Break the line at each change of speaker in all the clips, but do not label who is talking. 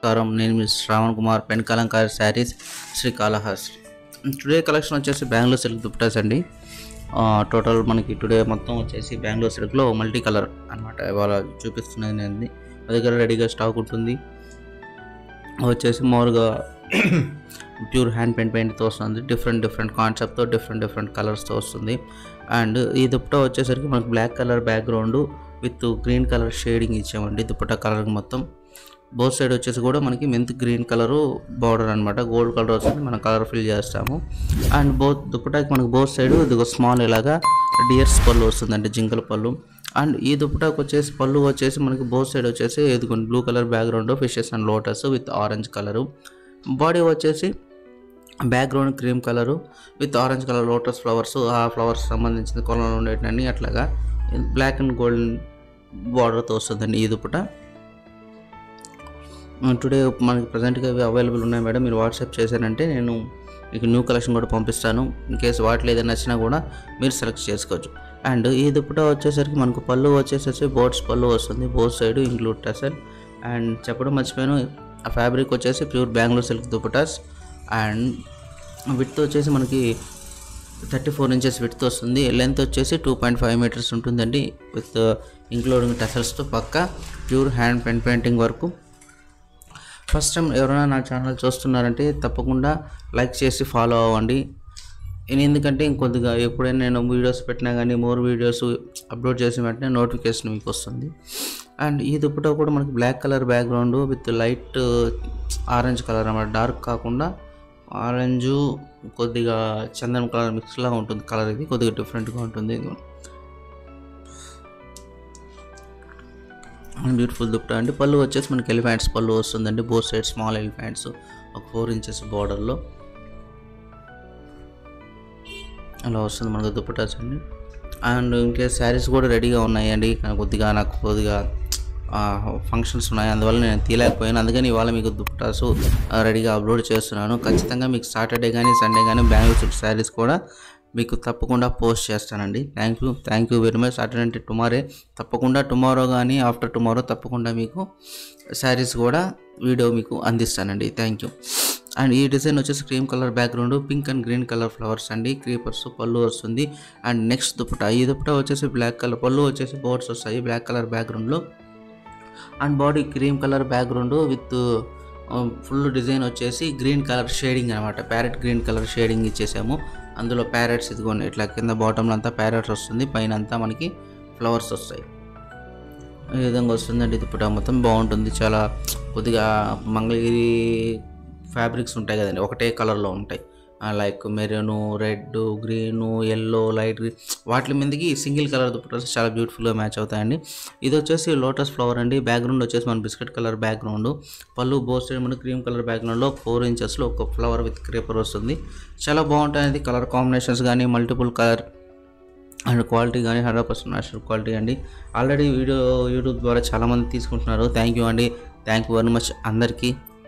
నమస్కారం. నేను మీ Shravan Kumar, pen Kalamkari saris, Srikalahasti. Today collection వచ్చేసి బెంగళూరు సిల్క్ దుపట్టాస్ అండి. టోటల్ మనకి టుడే మొత్తం వచ్చేసి బెంగళూరు సిల్క్లో మల్టీ కలర్ అనమాట ఇవాళ చూపిస్తున్నది. నేను మా దగ్గర రెడీగా స్టాక్ ఉంటుంది. వచ్చేసి మామూలుగా ప్యూర్ హ్యాండ్ పెయింట్తో వస్తుంది. డిఫరెంట్ కాన్సెప్ట్తో డిఫరెంట్ కలర్స్తో వస్తుంది. అండ్ ఈ దుపట్టా వచ్చేసరికి మనకు black colour background with green colour shading ఇచ్చామండి. దుపట్టా కలర్ మొత్తం బోత్ సైడ్ వచ్చేసి కూడా మనకి మెంత్ గ్రీన్ కలరు బార్డర్ అనమాట. గోల్డ్ కలర్ వస్తుంది, మనం కలర్ ఫిల్ చేస్తాము. అండ్ దుపట్టాకి మనకు బోత్ సైడ్ ఇది స్మాల్ ఇలాగా డియర్స్ పళ్ళు వస్తుందండి, జింకల పళ్ళు. అండ్ ఈ దుపట్టాకి వచ్చేసి పళ్ళు వచ్చేసి మనకి బోత్ సైడ్ వచ్చేసి ఎదుగుంది blue colour background, fishes and lotus with orange colour. Body వచ్చేసి background cream colour with orange colour lotus flowers, ఆ ఫ్లవర్స్ సంబంధించిన కొనలు ఉండేటన్ని అట్లాగా బ్లాక్ అండ్ గోల్డెన్ బార్డర్తో వస్తుందండి ఈ దుపట్టా. టుడే మనకి ప్రజెంట్గా అవి అవైలబుల్ ఉన్నాయి మేడం. మీరు వాట్సాప్ చేశారంటే నేను మీకు న్యూ కలెక్షన్ కూడా పంపిస్తాను. ఇన్ కేసు వాటిలో ఏదైనా నచ్చినా కూడా మీరు సెలెక్ట్ చేసుకోవచ్చు. అండ్ ఈ దుపట్టా వచ్చేసరికి మనకు పళ్ళు వచ్చేసేసి బోట్స్ పళ్ళు వస్తుంది, both side include tassel. And చెప్పడం మర్చిపోయాను, ఆ ఫ్యాబ్రిక్ వచ్చేసి pure Bengaluru silk dupattas. And width వచ్చేసి మనకి 34 ఇంచెస్ విడ్త్ వస్తుంది. లెంత్ వచ్చేసి 2.5 మీటర్స్ ఉంటుందండి, విత్ ఇంక్లూడింగ్ టసల్స్తో పక్క ప్యూర్ హ్యాండ్ పెయింటింగ్ వరకు. ఫస్ట్ టైం ఎవరైనా నా ఛానల్ చూస్తున్నారంటే తప్పకుండా లైక్ చేసి ఫాలో అవ్వండి. ఎందుకంటే ఇంకొద్దిగా ఎప్పుడైనా నేను వీడియోస్ పెట్టినా కానీ మోర్ వీడియోస్ అప్లోడ్ చేసిన వెంటనే నోటిఫికేషన్ మీకు వస్తుంది. అండ్ ఈ దుపట్టా కూడా మనకి black colour background with light orange colour అన్నమాట. డార్క్ కాకుండా ఆరెంజు కొద్దిగా చందనం కలర్ మిక్స్లా ఉంటుంది కలర్. ఇది కొద్దిగా డిఫరెంట్గా ఉంటుంది. బ్యూటిఫుల్ దుపట్టా అండి. పళ్ళు వచ్చేసి మనకి ఎలిఫెంట్స్ పళ్ళు వస్తుందండి, బోత్ సైడ్ స్మాల్ ఎలిఫెంట్స్ ఒక 4 ఇంచెస్ బార్డర్లో అలా వస్తుంది మనకు దుపట్టాస్ అండి. అండ్ ఇంకే శారీస్ కూడా రెడీగా ఉన్నాయండి. నాకు కొద్దిగా ఫంక్షన్స్ ఉన్నాయి, అందువల్ల నేను తీయలేకపోయాను. అందుకని ఇవాళ మీకు దుపట్టాస్ రెడీగా అప్లోడ్ చేస్తున్నాను. ఖచ్చితంగా మీకు సాటర్డే కానీ సండే కానీ బెంగళూరు సిల్క్ శారీస్ కూడా మీకు తప్పకుండా పోస్ట్ చేస్తానండి. Thank you very much. Saturday అంటే తప్పకుండా టుమారో కానీ ఆఫ్టర్ టుమారో తప్పకుండా మీకు శారీస్ కూడా వీడియో మీకు అందిస్తానండి. Thank you. అండ్ ఈ డిజైన్ వచ్చేసి cream colour background, pink and green colour flowers అండి, క్రీపర్స్ పళ్ళు వస్తుంది. అండ్ నెక్స్ట్ దుపట్టా, ఈ దుపట్టా వచ్చేసి బ్లాక్ కలర్ పళ్ళు వచ్చేసి బోర్డ్స్ వస్తాయి బ్లాక్ కలర్ బ్యాక్గ్రౌండ్లో. And body cream colour background with full design వచ్చేసి గ్రీన్ కలర్ షేడింగ్ అనమాట. ప్యారెట్ గ్రీన్ కలర్ షేడింగ్ ఇచ్చేసాము. అందులో ప్యారెట్స్ ఇదిగోండి ఇట్లా కింద బాటంలో అంతా ప్యారెట్స్ వస్తుంది, పైన అంతా మనకి ఫ్లవర్స్ వస్తాయి. ఈ విధంగా వస్తుందండి దుపట్టా మొత్తం. బాగుంటుంది, చాలా కొద్దిగా మంగళగిరి ఫ్యాబ్రిక్స్ ఉంటాయి కదండి, ఒకటే కలర్లో ఉంటాయి. Like maroon, red, green, yellow, light green, వాటి మీదకి సింగిల్ కలర్ దుపట్టాస్ చాలా బ్యూటిఫుల్గా మ్యాచ్ అవుతాయండి. ఇది వచ్చేసి లోటస్ ఫ్లవర్ అండి. బ్యాక్గ్రౌండ్ వచ్చేసి మన బిస్కెట్ కలర్ బ్యాక్గ్రౌండ్, పళ్ళు బోత్ సైడ్ మన క్రీమ్ కలర్ బ్యాక్గ్రౌండ్లో 4 ఇంచెస్లో ఒక ఫ్లవర్ విత్ క్రేపర్ వస్తుంది. చాలా బాగుంటాయి కలర్ కాంబినేషన్స్ కానీ, మల్టిపుల్ కలర్ అండ్ క్వాలిటీ కానీ 100% నేచురల్ క్వాలిటీ అండి. ఆల్రెడీ యూట్యూబ్ ద్వారా చాలామంది తీసుకుంటున్నారు. థ్యాంక్ యూ అండి, థ్యాంక్ యూ వెరీ మచ్ అందరికీ.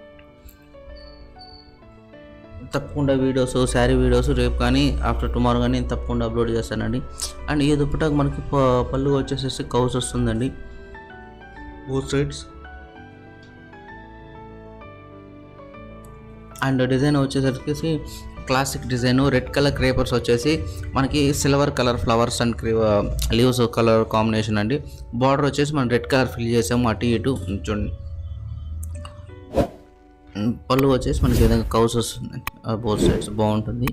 తప్పకుండా శారీ వీడియోస్ రేపు కానీ ఆఫ్టర్ టుమారో కానీ నేను తప్పకుండా అప్లోడ్ చేస్తానండి. అండ్ ఈ దుపట్టాకు మనకి పళ్ళు వచ్చేసేసి కౌస్ వస్తుందండి బోత్ సైడ్స్. అండ్ డిజైన్ వచ్చేసరికి classic design, red colour creepers వచ్చేసి మనకి silver colour flowers and leaves colour combination అండి. బార్డర్ వచ్చేసి మనం రెడ్ కలర్ ఫిల్ చేసాము అటు ఇటు చూడండి. పళ్ళు వచ్చేసి మనకి విధంగా కౌస్ వస్తుంది బోత్ సైడ్స్, బాగుంటుంది.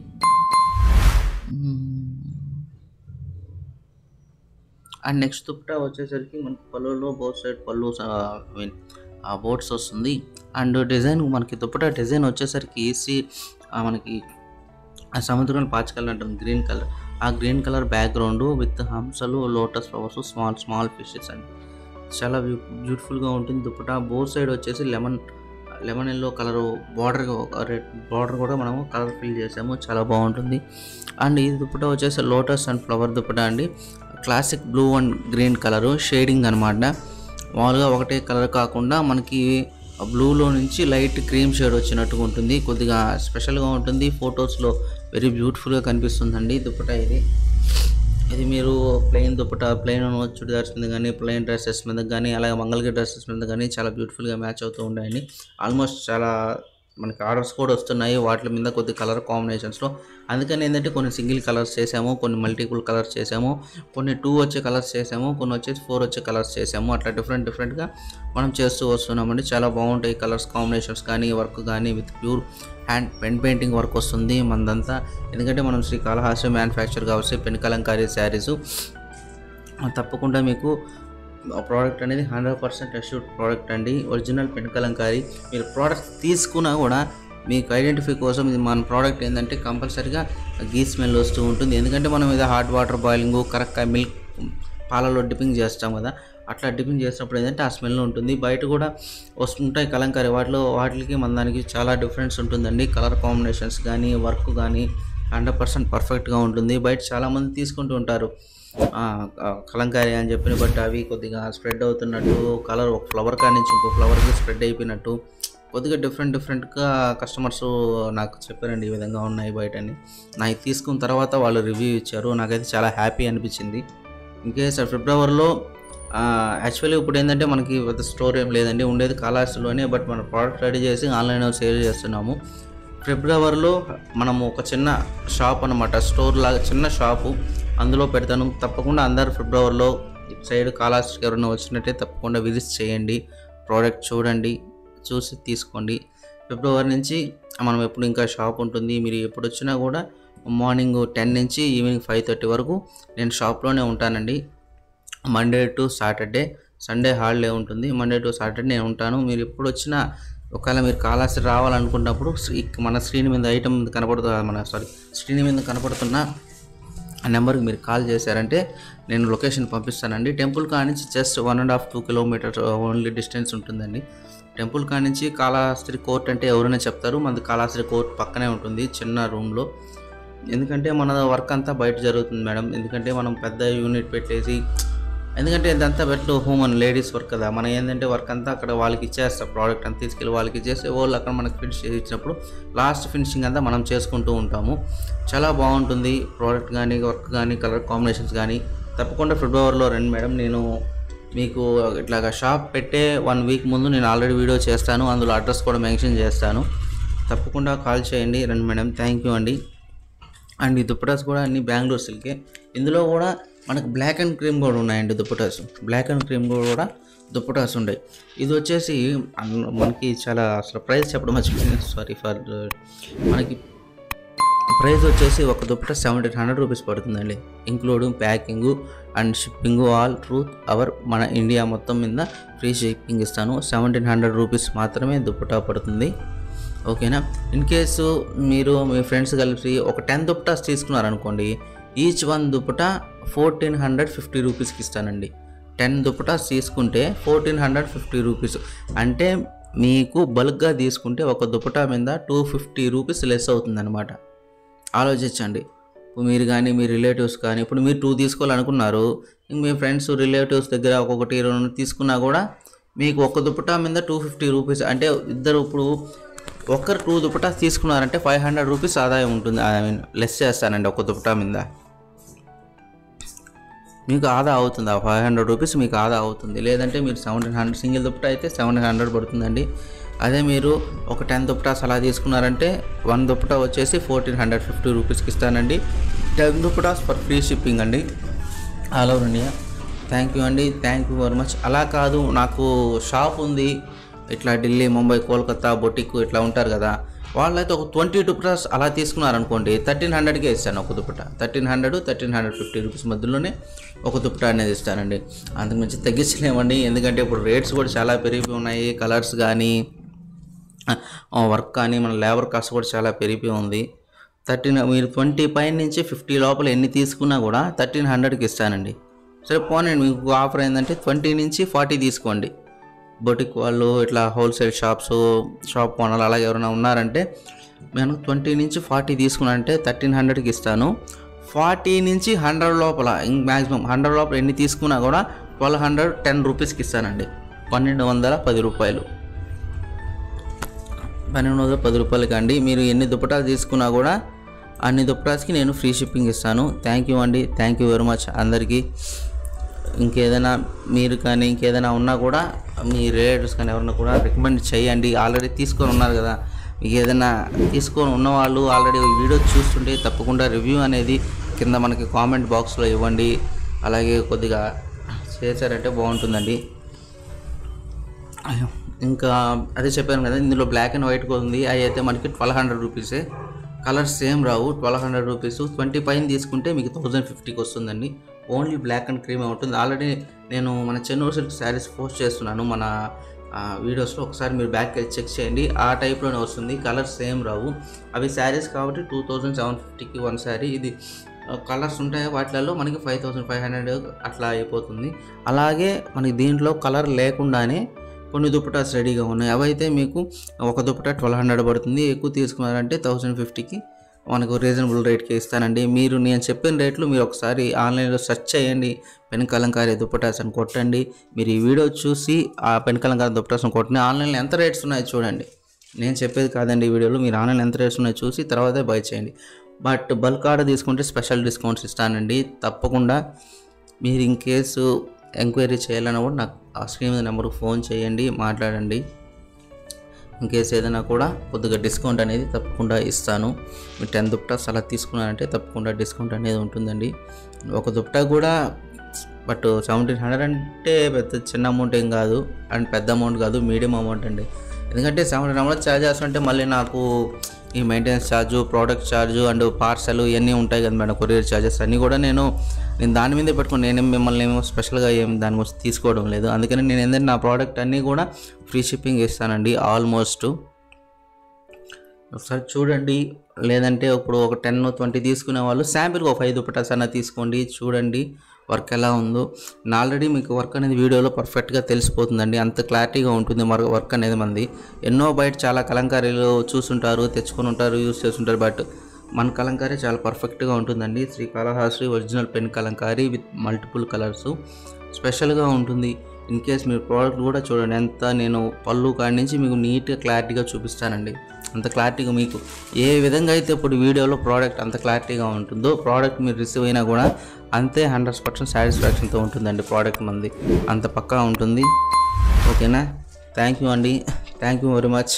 అండ్ నెక్స్ట్ దుపట్టా వచ్చేసరికి మనకి పళ్ళులో బోత్ సైడ్ పళ్ళు బోట్స్ వస్తుంది. అండ్ డిజైన్ మనకి దుపట్టా డిజైన్ వచ్చేసరికి మనకి సముద్రం పాచికల్ అంటాం గ్రీన్ కలర్, ఆ గ్రీన్ కలర్ బ్యాక్గ్రౌండ్ విత్ హంసలు, లోటస్ ఫ్లవర్స్, స్మాల్ ఫిషెస్ అండి. చాలా బ్యూటిఫుల్గా ఉంటుంది దుపట్టా. బోత్ సైడ్ వచ్చేసి lemon yellow colour red border కూడా మనము కలర్ ఫిల్ చేసాము, చాలా బాగుంటుంది. అండ్ ఈ దుపట్టా వచ్చేసి లోటస్ అండ్ ఫ్లవర్ దుపట్టా అండి. Classic blue and green colour shading అనమాట. మామూలుగా ఒకటే కలర్ కాకుండా మనకి బ్లూలో నుంచి లైట్ క్రీమ్ షేడ్ వచ్చినట్టుగా ఉంటుంది, కొద్దిగా స్పెషల్గా ఉంటుంది. ఫొటోస్లో వెరీ బ్యూటిఫుల్గా కనిపిస్తుందండి దుపట్టా ఇది. ఇది మీరు ప్లెయిన్ దుపట్టా, ప్లెయిన్ చుడిదార్స్ మీద కానీ, ప్లెయిన్ డ్రెస్సెస్ మీద కానీ, అలాగే మంగళగిరి డ్రెస్సెస్ మీద కానీ చాలా బ్యూటిఫుల్గా మ్యాచ్ అవుతూ ఉంటాయండి. ఆల్మోస్ట్ చాలా మనకి ఆర్డర్స్ కూడా వస్తున్నాయి వాటి మీద కొద్ది కలర్ కాంబినేషన్స్లో. అందుకని ఏంటంటే కొన్ని సింగిల్ కలర్స్ చేసాము, కొన్ని మల్టిపుల్ కలర్స్ చేసాము, కొన్ని 2 వచ్చే కలర్స్ చేసాము, కొన్ని వచ్చేసి 4 వచ్చే కలర్స్ చేసాము. అట్లా డిఫరెంట్గా మనం చేస్తూ వస్తున్నామండి. చాలా బాగుంటాయి కలర్స్ కాంబినేషన్స్ కానీ, వర్క్ కానీ with pure hand pen painting work వస్తుంది మనదంతా. ఎందుకంటే మనం శ్రీకాళహస్తి మ్యానుఫ్యాక్చర్ కాబట్టి పెన్ కలంకారీ శారీస్ తప్పకుండా మీకు ప్రోడక్ట్ అనేది 100% అష్యూర్డ్ ప్రోడక్ట్ అండి. Original pen Kalamkari. మీరు ప్రోడక్ట్ తీసుకున్నా కూడా మీకు ఐడెంటిఫై కోసం ఇది మన ప్రోడక్ట్ ఏంటంటే కంపల్సరీగా గీ స్మెల్ వస్తూ ఉంటుంది. ఎందుకంటే మనం ఇది హాట్ వాటర్ బాయిలింగ్, కరెక్ట్గా మిల్క్ పాలలో డిప్పింగ్ చేస్తాం కదా, అట్లా డిప్పింగ్ చేసినప్పుడు ఏంటంటే ఆ స్మెల్ ఉంటుంది. బయట కూడా వస్తుంటాయి కలంకారీ, వాటికి మన దానికి చాలా డిఫరెన్స్ ఉంటుందండి. కలర్ కాంబినేషన్స్ కానీ, వర్క్ కానీ 100% పర్ఫెక్ట్గా ఉంటుంది. బయట చాలామంది తీసుకుంటూ ఉంటారు కలంకారీ అని చెప్పిన, బట్ అవి కొద్దిగా స్ప్రెడ్ అవుతున్నట్టు, కలర్ ఒక ఫ్లవర్ కాడి నుంచి ఇంకో ఫ్లవర్కి స్ప్రెడ్ అయిపోయినట్టు కొద్దిగా డిఫరెంట్గా కస్టమర్స్ నాకు చెప్పారండి. ఈ విధంగా ఉన్నాయి బయటని. నాకు తీసుకున్న తర్వాత వాళ్ళు రివ్యూ ఇచ్చారు. నాకైతే చాలా హ్యాపీ అనిపించింది. ఇన్కేస్ ఫిబ్రవరిలో యాక్చువల్లీ ఇప్పుడు ఏంటంటే మనకి స్టోర్ ఏం లేదండి, ఉండేది కాళహస్తిలోనే. బట్ మన ప్రోడక్ట్ రెడీ చేసి ఆన్లైన్లో సేల్ చేస్తున్నాము. ఫిబ్రవరిలో మనము ఒక చిన్న షాప్ అనమాట, స్టోర్ లాగా చిన్న షాపు అందులో పెడతాను. తప్పకుండా అందరు ఫిబ్రవరిలో ఇటు సైడ్ కాళహస్తికి ఎవరైనా వచ్చినట్టే తప్పకుండా విజిట్ చేయండి, ప్రోడక్ట్ చూడండి, చూసి తీసుకోండి. ఫిబ్రవరి నుంచి మనం ఎప్పుడు ఇంకా షాప్ ఉంటుంది. మీరు ఎప్పుడు వచ్చినా కూడా మార్నింగ్ 10 నుంచి ఈవినింగ్ 5:30 వరకు నేను షాప్లోనే ఉంటానండి. Monday to Saturday, Sunday holiday ఉంటుంది. మండే టు సాటర్డే నేను ఉంటాను. మీరు ఎప్పుడు వచ్చినా ఒకవేళ మీరు కాళహస్తి రావాలనుకున్నప్పుడు మన స్క్రీన్ మీద స్క్రీన్ మీద కనపడుతున్న ఆ నెంబర్కి మీరు కాల్ చేశారంటే నేను లొకేషన్ పంపిస్తానండి. టెంపుల్ కాడ నుంచి జస్ట్ 1.5-2 కిలోమీటర్స్ ఓన్లీ డిస్టెన్స్ ఉంటుందండి. టెంపుల్ కాడ నుంచి కాళహస్తి కోర్ట్ అంటే ఎవరైనా చెప్తారు. మనది కాళహస్తి కోర్ట్ పక్కనే ఉంటుంది చిన్న రూమ్లో. ఎందుకంటే మన వర్క్ అంతా బయట జరుగుతుంది మేడం. ఎందుకంటే మనం పెద్ద యూనిట్ పెట్టేసి, ఎందుకంటే ఇదంతా హ్యూమన్ లేడీస్ వర్క్ కదా, మనం ఏంటంటే వర్క్ అంతా అక్కడ వాళ్ళకి ఇచ్చేస్తాం, ప్రోడక్ట్ అంతా తీసుకెళ్ళి వాళ్ళకి ఇచ్చేస్తే వాళ్ళు అక్కడ మనకి ఫినిష్ చేసి ఇచ్చినప్పుడు లాస్ట్ ఫినిషింగ్ అంతా మనం చేసుకుంటూ ఉంటాము. చాలా బాగుంటుంది ప్రోడక్ట్ కానీ, వర్క్ కానీ, కలర్ కాంబినేషన్స్ కానీ. తప్పకుండా ఫిబ్రవరిలో రండి మేడం. నేను మీకు ఇట్లాగా షాప్ పెట్టే 1 వీక్ ముందు నేను ఆల్రెడీ వీడియో చేస్తాను, అందులో అడ్రస్ కూడా మెన్షన్ చేస్తాను. తప్పకుండా కాల్ చేయండి, రండి మేడం. థ్యాంక్ యూ అండి. అండ్ ఈ దుప్పటాస్ కూడా అన్ని బెంగళూరు సిల్కే. ఇందులో కూడా మనకు బ్లాక్ అండ్ క్రీమ్ కూడా ఉన్నాయండి దుప్పటాస్. బ్లాక్ అండ్ క్రీమ్ కూడా దుప్పటాస్ ఉన్నాయి. ఇది వచ్చేసి మనకి చాలా అసలు ప్రైస్ చెప్పడం మర్చిపోయింది, సారీ ఫర్. మనకి ప్రైస్ వచ్చేసి ఒక దుప్పటా 1700 రూపీస్ పడుతుందండి, including packing and shipping all through మన ఇండియా మొత్తం మీద ఫ్రీ షిప్పింగ్ ఇస్తాను. 1700 రూపీస్ మాత్రమే దుప్పటా పడుతుంది. ఓకేనా. ఇన్ కేసు మీరు మీ ఫ్రెండ్స్ కలిసి ఒక 10 దుప్పటాస్ తీసుకున్నారనుకోండి, ఈచ్ 1 దుప్పటా 1450 రూపీస్కి ఇస్తానండి. 10 దుప్పటాస్ తీసుకుంటే 1450 రూపీస్. అంటే మీకు బల్క్గా తీసుకుంటే ఒక దుప్పటా మీద 250 రూపీస్ లెస్ అవుతుందన్నమాట. ఆలోచించండి. మీరు కానీ మీ రిలేటివ్స్ కానీ, ఇప్పుడు మీరు 2 తీసుకోవాలనుకున్నారు, మీ ఫ్రెండ్స్ రిలేటివ్స్ దగ్గర ఒక్కొక్కటి 2 తీసుకున్నా కూడా మీకు ఒక దుప్పటా మీద 250 రూపీస్. అంటే ఇద్దరు ఇప్పుడు ఒకరు 2 దుప్పటాస్ తీసుకున్నారంటే 500 రూపీస్ ఆదాయం ఉంటుంది. లెస్ చేస్తానండి ఒక దుప్పటా మీద, మీకు ఆదా అవుతుంది. ఆ 500 రూపీస్ మీకు ఆదా అవుతుంది. లేదంటే మీరు 1700 సింగిల్ దుప్పటా అయితే 1700 పడుతుందండి. అదే మీరు ఒక 10 దుప్పటాస్ అలా తీసుకున్నారంటే 1 దుప్పటా వచ్చేసి 1450 రూపీస్కి ఇస్తానండి. 10 దుప్పటాస్ ఫర్ ఫ్రీ షిప్పింగ్ అండి, all over India. Thank you అండి, థ్యాంక్ యూ వెరీ మచ్. అలా కాదు, నాకు షాప్ ఉంది ఇట్లా ఢిల్లీ, ముంబై, కోల్కతా, బొటిక్ ఇట్లా ఉంటారు కదా, వాళ్ళైతే ఒక 20 దుప్పటాస్ అలా తీసుకున్నారనుకోండి 1300కే ఇస్తాను ఒక దుప్పటా. 1350 రూపీస్ మధ్యలోనే ఒక దుప్పటా అనేది ఇస్తానండి. అంతకుమించి తగ్గించలేమండి, ఎందుకంటే ఇప్పుడు రేట్స్ కూడా చాలా పెరిగిపోయి ఉన్నాయి. కలర్స్ కానీ, వర్క్ కానీ, మన లేబర్ కాస్ట్ కూడా చాలా పెరిగిపోయి ఉంది. మీరు 20 పైన నుంచి 50 లోపల ఎన్ని తీసుకున్నా కూడా 1300కి ఇస్తానండి. సరే పోనండి, మీకు ఆఫర్ ఏంటంటే 20 నుంచి 40 తీసుకోండి. బొటిక్ వాళ్ళు ఇట్లా హోల్సేల్ షాప్ ఓనర్లు అలాగే ఎవరైనా ఉన్నారంటే నేను 20 నుంచి 40 తీసుకున్నానంటే 1300కి ఇస్తాను. 40 నుంచి 100 లోపల, మ్యాక్సిమం 100 లోపల ఎన్ని తీసుకున్నా కూడా 1210 రూపీస్కి ఇస్తానండి. 1210 రూపాయలు, 1210 రూపాయలకి అండి. మీరు ఎన్ని దుప్పటాలు తీసుకున్నా కూడా అన్ని దుప్పటాస్కి నేను ఫ్రీ షిప్పింగ్ ఇస్తాను. థ్యాంక్ యూ అండి, థ్యాంక్ యూ వెరీ మచ్ అందరికీ. ఇంకేదైనా మీరు కానీ ఇంకేదైనా ఉన్నా కూడా మీ రిలేటివ్స్ కానీ ఎవరన్నా కూడా రికమెండ్ చేయండి. ఆల్రెడీ తీసుకొని ఉన్నారు కదా, మీకు ఏదైనా తీసుకొని ఉన్నవాళ్ళు ఆల్రెడీ వీడియో చూస్తుంటే తప్పకుండా రివ్యూ అనేది కింద మనకి కామెంట్ బాక్స్లో ఇవ్వండి. అలాగే కొద్దిగా చేశారంటే బాగుంటుందండి. ఇంకా అదే చెప్పాను కదా, ఇందులో బ్లాక్ అండ్ వైట్ ఉంది. అవి అయితే మనకి 1200 రూపీసే, కలర్స్ సేమ్ రావు. 1200 రూపీస్ 20 పైన తీసుకుంటే మీకు 1050కి వస్తుందండి. ఓన్లీ బ్లాక్ అండ్ క్రీమ్ ఉంటుంది. ఆల్రెడీ నేను మన చెన్నూరు సిల్క్ శారీస్ పోస్ట్ చేస్తున్నాను మన వీడియోస్లో, ఒకసారి మీరు బ్యాక్ చెక్ చేయండి. ఆ టైప్లోనే వస్తుంది, కలర్స్ సేమ్ రావు. అవి శారీస్ కాబట్టి 2750కి వన్ శారీ. ఇది కలర్స్ ఉంటాయి, వాటిలలో మనకి 5500 అట్లా అయిపోతుంది. అలాగే మనకి దీంట్లో కలర్ లేకుండానే కొన్ని దుప్పటాస్ రెడీగా ఉన్నాయి. అవైతే మీకు ఒక దుప్పటా 1200 పడుతుంది. ఎక్కువ తీసుకున్నారంటే 1050కి మనకు రీజనబుల్ రేట్కి ఇస్తానండి. మీరు నేను చెప్పిన రేట్లు మీరు ఒకసారి ఆన్లైన్లో సెర్చ్ చేయండి. పెన్ కలంకారీ దుప్పటాస్ అని కొట్టండి. మీరు ఈ వీడియో చూసి ఆ పెన్ కలంకారీ దుప్పటాస్ అని కొట్టండి. ఆన్లైన్లో ఎంత రేట్స్ ఉన్నాయో చూడండి. నేను చెప్పేది కాదండి ఈ వీడియోలో, మీరు ఆన్లైన్లో ఎంత రేట్స్ ఉన్నాయో చూసి తర్వాతే బై చేయండి. బట్ బల్క్ ఆర్డర్ తీసుకుంటే స్పెషల్ డిస్కౌంట్స్ ఇస్తానండి. తప్పకుండా మీరు ఇన్ కేసు ఎంక్వైరీ చేయాలన్నా కూడా నాకు ఆ స్క్రీన్ మీద నెంబర్కి ఫోన్ చేయండి, మాట్లాడండి. ఇన్ కేసు ఏదైనా కూడా కొద్దిగా డిస్కౌంట్ అనేది తప్పకుండా ఇస్తాను. మీరు 10 దుప్పటాస్ అలా తీసుకున్నారంటే తప్పకుండా డిస్కౌంట్ అనేది ఉంటుందండి. ఒక దుప్పటా కూడా బట్ 1700 అంటే పెద్ద చిన్న అమౌంట్ ఏం కాదు, అండ్ పెద్ద అమౌంట్ కాదు, మీడియం అమౌంట్ అండి. ఎందుకంటే 1700 ఛార్జ్ చేస్తుంటే మళ్ళీ నాకు ఈ maintenance charge, product charge and parcel ఇవన్నీ ఉంటాయి కదా మేడం, కొరియర్ ఛార్జెస్ అన్నీ కూడా నేను దాని మీదే పెట్టుకుని నేనేం మిమ్మల్ని ఏమో స్పెషల్గా దాని గురించి తీసుకోవడం లేదు. అందుకని నేను ఏంటంటే నా ప్రోడక్ట్ అన్నీ కూడా ఫ్రీ షిప్పింగ్ ఇస్తానండి ఆల్మోస్ట్. ఒకసారి చూడండి, లేదంటే ఇప్పుడు ఒక 10-20 తీసుకునే వాళ్ళు శాంపిల్గా ఒక 5 దుప్పటాస్ అన్న తీసుకోండి, చూడండి వర్క్ ఎలా ఉందో. ఆల్రెడీ మీకు వర్క్ అనేది వీడియోలో పర్ఫెక్ట్గా తెలిసిపోతుందండి, అంత క్లారిటీగా ఉంటుంది వర్క్ అనేది. మంది ఎన్నో బయట చాలా కలంకారీలు చూస్తుంటారు, తెచ్చుకొని ఉంటారు, యూస్ చేస్తుంటారు. బట్ మన కలంకారీ చాలా పర్ఫెక్ట్గా ఉంటుందండి. Srikalahasti original pen Kalamkari with multiple colours స్పెషల్గా ఉంటుంది. ఇన్ కేస్ మీరు ప్రోడక్ట్ కూడా చూడండి, ఎంత నేను పళ్ళు కాడి నుంచి మీకు నీట్గా క్లారిటీగా చూపిస్తానండి. అంత క్లారిటీగా మీకు ఏ విధంగా అయితే ఇప్పుడు వీడియోలో ప్రోడక్ట్ అంత క్లారిటీగా ఉంటుందో, ప్రోడక్ట్ మీరు రిసీవ్ అయినా కూడా అంతే 100% సాటిస్ఫాక్షన్తో ఉంటుందండి. ప్రోడక్ట్ మంది అంత పక్కా ఉంటుంది. ఓకేనా? థ్యాంక్ యూ అండి, thank you very much.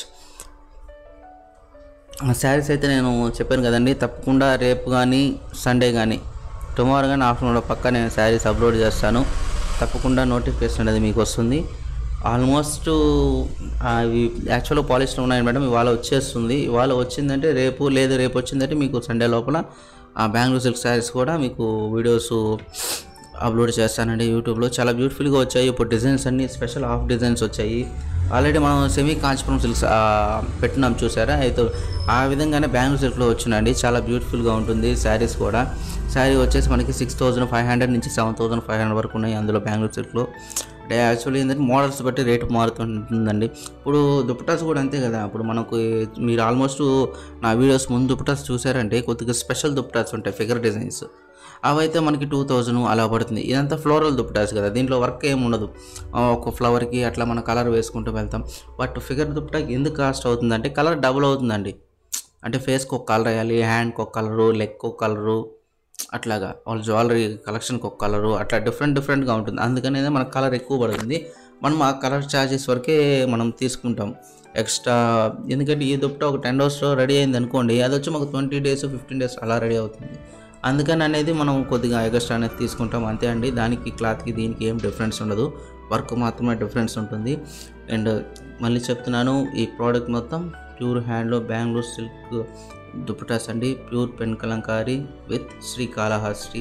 Saris అయితే నేను చెప్పాను కదండి, తప్పకుండా రేపు కానీ సండే కానీ టుమారో కానీ ఆఫ్టర్నూన్లో పక్కా నేను శారీస్ అప్లోడ్ చేస్తాను. తప్పకుండా నోటిఫికేషన్ అనేది మీకు వస్తుంది. ఆల్మోస్ట్ అవి యాక్చువల్గా పాలిస్టర్ ఉన్నాయి మేడం, ఇవాళ వచ్చేస్తుంది. ఇవాళ వచ్చిందంటే రేపు, లేదు రేపు వచ్చిందంటే మీకు సండే లోపల బెంగళూరు సిల్క్ శారీస్ కూడా మీకు వీడియోస్ అప్లోడ్ చేస్తానండి యూట్యూబ్లో. చాలా బ్యూటిఫుల్గా వచ్చాయి. ఇప్పుడు డిజైన్స్ అన్నీ స్పెషల్ హాఫ్ డిజైన్స్ వచ్చాయి. ఆల్రెడీ మనం సెమీ కాంచీపురం సిల్క్స్ పెట్టినాం చూసారా, అయితే ఆ విధంగానే బెంగళూరు సిల్క్లో వచ్చినండి. చాలా బ్యూటిఫుల్గా ఉంటుంది శారీస్ కూడా. శారీ వచ్చేసి మనకి 6500 నుంచి 7500 వరకు ఉన్నాయి అందులో బెంగళూరు సిల్క్లో. అంటే యాక్చువల్లీ ఏంటంటే మోడల్స్ బట్టి రేటు మారుతుంటుందండి. ఇప్పుడు దుప్పటాస్ కూడా అంతే కదా. ఇప్పుడు మనకు మీరు ఆల్మోస్ట్ నా వీడియోస్ ముందు దుప్పటాస్ చూసారంటే కొద్దిగా స్పెషల్ దుప్పటాస్ ఉంటాయి, ఫిగర్ డిజైన్స్. అవైతే మనకి 2000 అలా పడుతుంది. ఇదంతా ఫ్లోరల్ దుప్పటాస్ కదా, దీంట్లో వర్క్ ఏమి ఉండదు. ఒక ఫ్లవర్కి అట్లా మనం కలర్ వేసుకుంటూ వెళ్తాం. బట్ ఫిగర్ దుప్పటాకి ఎందుకు కాస్ట్ అవుతుందంటే కలర్ డబుల్ అవుతుందండి. అంటే ఫేస్కి ఒక కలర్ వేయాలి, హ్యాండ్కి ఒక కలరు, లెగ్కి ఒక కలరు, అట్లాగా వాళ్ళ జ్యువెలరీ కలెక్షన్కి ఒక కలరు, అట్లా డిఫరెంట్గా ఉంటుంది. అందుకనే మనకు కలర్ ఎక్కువ పడుతుంది. మనం ఆ కలర్ ఛార్జెస్ వరకే మనం తీసుకుంటాం ఎక్స్ట్రా. ఎందుకంటే ఈ దుప్పటా ఒక 10 డేస్లో రెడీ అయింది అనుకోండి, అది వచ్చి మాకు 20 days 15 days అలా రెడీ అవుతుంది. అందుకని అనేది మనం కొద్దిగా ఎక్స్ట్రా అనేది తీసుకుంటాం అంతే అండి. దానికి క్లాత్కి దీనికి ఏం డిఫరెన్స్ ఉండదు, వర్క్ మాత్రమే డిఫరెన్స్ ఉంటుంది. అండ్ మళ్ళీ చెప్తున్నాను, ఈ ప్రోడక్ట్ మొత్తం ప్యూర్ హ్యాండ్లో బెంగళూరు సిల్క్ దుప్పటాస్ అండి, pure pen Kalamkari with Srikalahasti.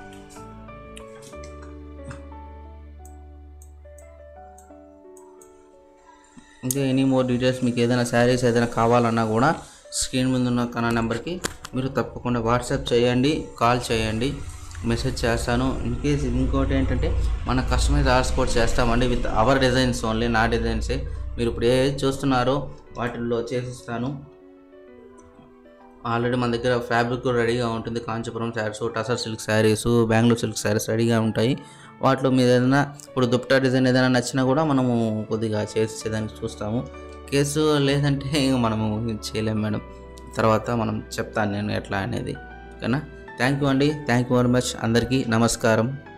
ఇంకా ఎనీ మోర్ డీటెయిల్స్ మీకు ఏదైనా శారీస్ ఏదైనా కావాలన్నా కూడా స్క్రీన్ మీద ఉన్న కన్నా నెంబర్కి మీరు తప్పకుండా వాట్సాప్ చేయండి, కాల్ చేయండి, మెసేజ్ చేస్తాను. ఇన్ కేస్ ఇంకోటి ఏంటంటే మన కస్టమైజ్ ఆర్ట్స్ కూడా చేస్తామండి విత్ అవర్ డిజైన్స్ ఓన్లీ, నా డిజైన్సే. మీరు ఇప్పుడు ఏ చూస్తున్నారో వాటిల్లో చేసిస్తాను. ఆల్రెడీ మన దగ్గర ఫ్యాబ్రిక్ కూడా రెడీగా ఉంటుంది. కాంచీపురం శారీస్, టసర్ సిల్క్ శారీస్, బెంగళూరు సిల్క్ శారీస్ రెడీగా ఉంటాయి. వాటిలో మీరు ఏదైనా ఇప్పుడు దుప్పటా డిజైన్ ఏదైనా నచ్చినా కూడా మనము కొద్దిగా చేసేదానికి చూస్తాము. కేసు లేదంటే మనము చేయలేము మేడం. తర్వాత మనం చెప్తాను నేను ఎట్లా అనేది. ఓకేనా. థ్యాంక్ యూ అండి. Thank you very much. అందరికీ నమస్కారం.